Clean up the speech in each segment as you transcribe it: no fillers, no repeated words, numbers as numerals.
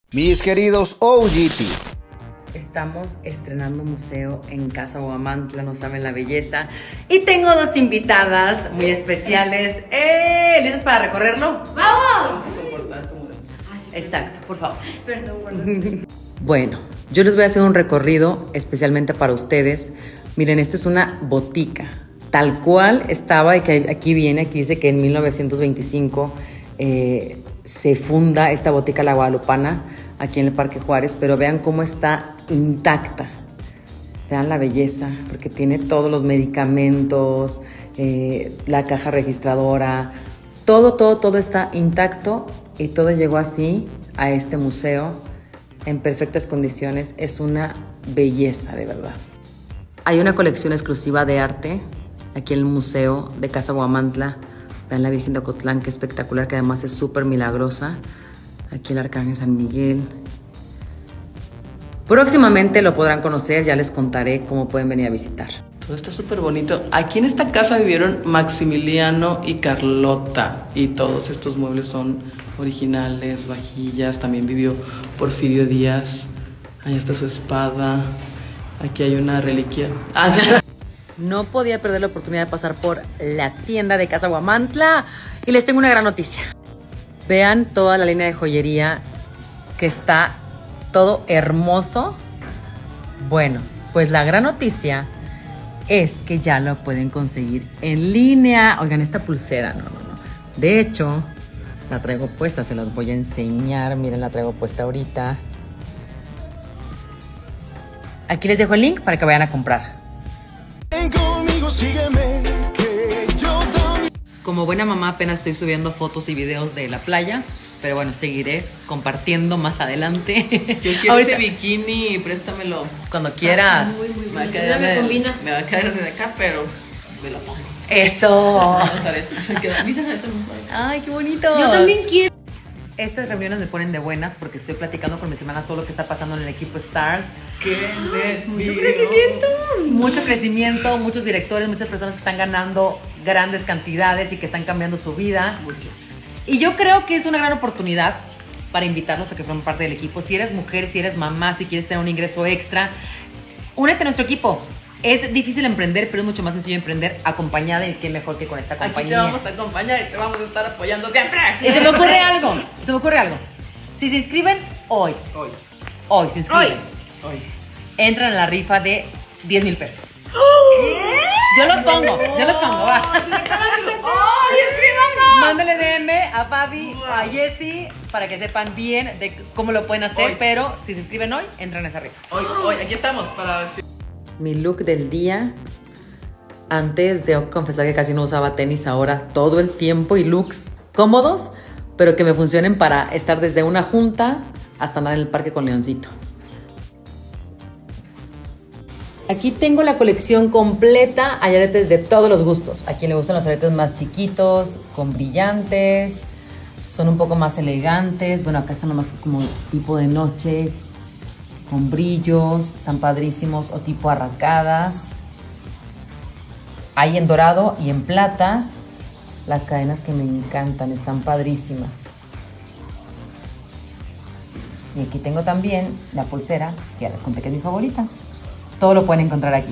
Mis queridos OGTs, estamos estrenando museo en Casa Huamantla, no saben la belleza. Y tengo dos invitadas muy especiales. ¿Listas para recorrerlo? ¡Vamos! Exacto, por favor. Perdón. Bueno, yo les voy a hacer un recorrido especialmente para ustedes. Miren, esta es una botica, tal cual estaba, y que aquí dice que en 1925 se funda esta botica La Guadalupana, aquí en el Parque Juárez, pero vean cómo está intacta. Vean la belleza, porque tiene todos los medicamentos, la caja registradora, todo está intacto, y todo llegó así a este museo en perfectas condiciones. Es una belleza, de verdad. Hay una colección exclusiva de arte aquí en el Museo de Casa Huamantla. Vean la Virgen de Ocotlán, que espectacular, que además es súper milagrosa. Aquí el Arcángel San Miguel. Próximamente lo podrán conocer, ya les contaré cómo pueden venir a visitar. Todo está súper bonito. Aquí en esta casa vivieron Maximiliano y Carlota, y todos estos muebles son originales, vajillas. También vivió Porfirio Díaz. Ahí está su espada. Aquí hay una reliquia. No podía perder la oportunidad de pasar por la tienda de Casa Huamantla, y les tengo una gran noticia. Vean toda la línea de joyería, que está todo hermoso. Bueno, pues la gran noticia es que ya lo pueden conseguir en línea. Oigan, esta pulsera, no. De hecho, la traigo puesta, se las voy a enseñar. Miren, la traigo puesta ahorita. Aquí les dejo el link para que vayan a comprar. conmigo, sígueme, que yo también. Como buena mamá, apenas estoy subiendo fotos y videos de la playa, pero bueno, seguiré compartiendo más adelante. Yo quiero ahorita, ese bikini, préstamelo. cuando quieras. Me va a caer me va a caer de acá, pero me la pongo. Eso. Mira, Ay, qué bonito. Yo también quiero. Estas reuniones me ponen de buenas porque estoy platicando con mis hermanas todo lo que está pasando en el equipo Stars. ¡Qué Mucho crecimiento. Mucho crecimiento, muchos directores, muchas personas que están ganando grandes cantidades y que están cambiando su vida. Mucho. Y yo creo que es una gran oportunidad para invitarlos a que formen parte del equipo. Si eres mujer, si eres mamá, si quieres tener un ingreso extra, únete a nuestro equipo. Es difícil emprender, pero es mucho más sencillo emprender acompañada, y qué mejor que con esta compañía. Aquí te vamos a acompañar y te vamos a estar apoyando siempre. Y se me ocurre algo. Si se inscriben hoy se inscriben. Hoy. Entran a la rifa de 10,000 pesos. Yo los pongo, va. ¡Ay, escríbanos! Mándale DM a Fabi, a Jessie, para que sepan bien de cómo lo pueden hacer. Hoy. Pero si se inscriben hoy, entran a esa rifa. Hoy, aquí estamos para... Mi look del día. Antes debo confesar que casi no usaba tenis, ahora todo el tiempo, y looks cómodos, pero que me funcionen para estar desde una junta hasta andar en el parque con Leoncito. Aquí tengo la colección completa. Hay aretes de todos los gustos. A quien le gustan los aretes más chiquitos, con brillantes, son un poco más elegantes. Bueno, acá están nomás como tipo de noche, con brillos, están padrísimos, o tipo arrancadas. Hay en dorado y en plata. Las cadenas que me encantan, están padrísimas. Y aquí tengo también la pulsera, que ya les conté que es mi favorita. Todo lo pueden encontrar aquí.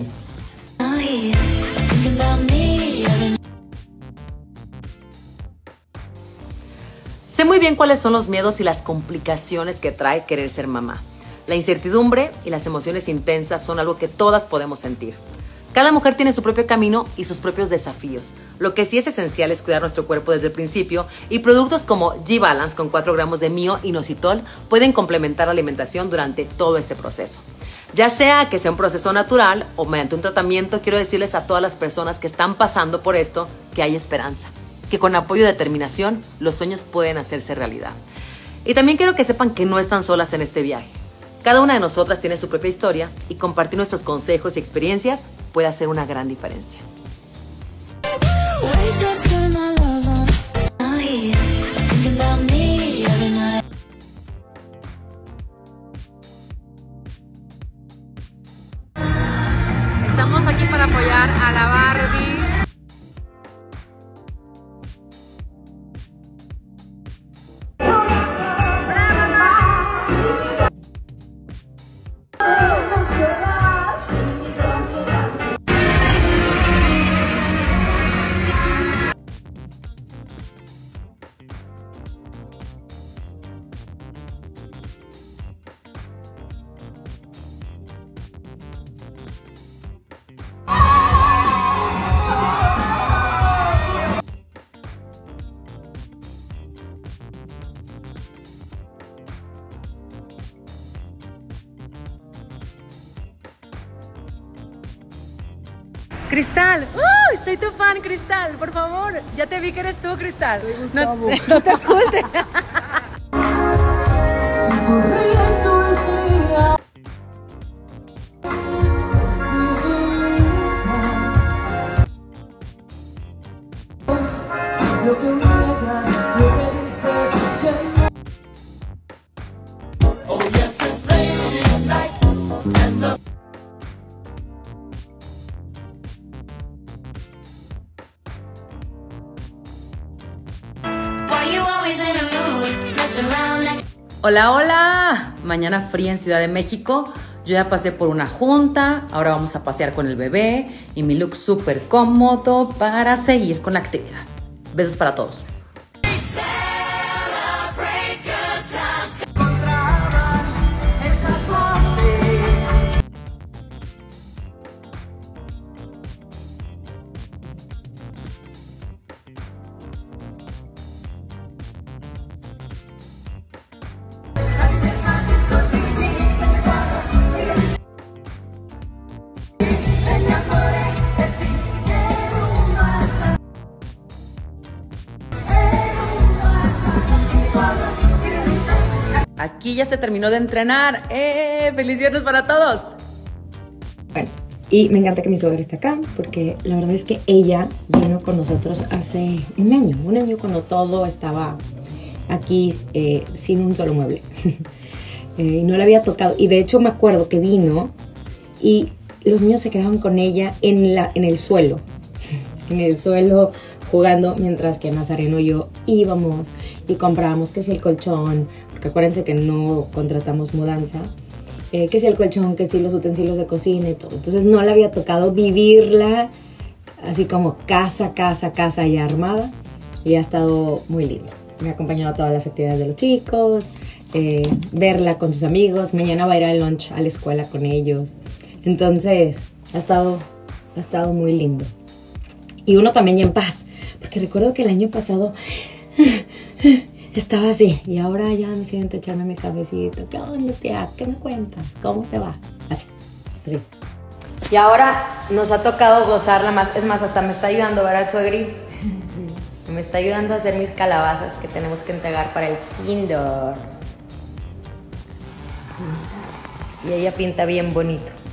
Sé muy bien cuáles son los miedos y las complicaciones que trae querer ser mamá. La incertidumbre y las emociones intensas son algo que todas podemos sentir. Cada mujer tiene su propio camino y sus propios desafíos. Lo que sí es esencial es cuidar nuestro cuerpo desde el principio, y productos como G-Balance con 4 gramos de mio-inositol pueden complementar la alimentación durante todo este proceso. Ya sea que sea un proceso natural o mediante un tratamiento, quiero decirles a todas las personas que están pasando por esto que hay esperanza, que con apoyo y determinación los sueños pueden hacerse realidad. Y también quiero que sepan que no están solas en este viaje. Cada una de nosotras tiene su propia historia, y compartir nuestros consejos y experiencias puede hacer una gran diferencia. Estamos aquí para apoyar a la Barbie. Cristal. ¡Uy! Soy tu fan, Cristal. Por favor, ya te vi que eres tú, Cristal. Soy Gustavo. No te ocultes. Hola, hola. Mañana fría en Ciudad de México. Yo ya pasé por una junta. Ahora vamos a pasear con el bebé. Y mi look súper cómodo para seguir con la actividad. Besos para todos. Aquí ya se terminó de entrenar. ¡Feliz viernes para todos! Bueno, y me encanta que mi suegra esté acá, porque la verdad es que ella vino con nosotros hace un año cuando todo estaba aquí sin un solo mueble. Y no le había tocado. Y de hecho me acuerdo que vino y los niños se quedaban con ella en el suelo. En el suelo jugando, mientras que Nazareno y yo íbamos y comprábamos que si el colchón, porque acuérdense que no contratamos mudanza, que si el colchón, que si los utensilios de cocina y todo. Entonces no le había tocado vivirla así como casa ya armada, y ha estado muy lindo. Me ha acompañado a todas las actividades de los chicos, verla con sus amigos. Mañana va a ir al lunch a la escuela con ellos. Entonces ha estado muy lindo. Y uno también ya en paz, porque recuerdo que el año pasado estaba así, y ahora ya me siento echarme mi cafecito. ¿Qué onda, tía? ¿Qué me cuentas? ¿Cómo te va? Así. Y ahora nos ha tocado gozarla más. Es más, hasta me está ayudando, ¿verdad, suegri? Sí. Me está ayudando a hacer mis calabazas que tenemos que entregar para el kinder. Y ella pinta bien bonito.